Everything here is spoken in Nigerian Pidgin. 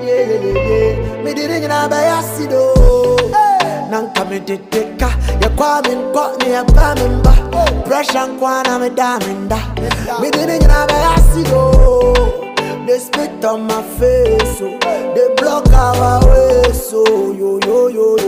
Me didn't know by accido. Nanka me deteka. Ya kwa me nkwa ya kwa me mba. Pressure nkwa na me daminda. Me didn't know by accido. They spit on my face, so they block our way, so yo yo yo